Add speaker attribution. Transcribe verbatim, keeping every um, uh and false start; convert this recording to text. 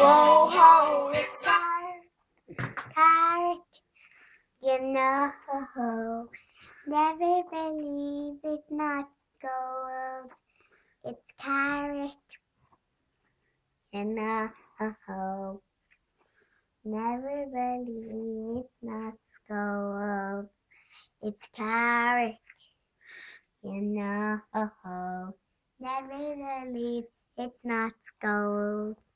Speaker 1: Whoa, ho, it's
Speaker 2: Carrick, you know, never believe it's not gold. It's Carrick, you know, never believe it's not gold. It's Carrick, you know, never believe it's not gold.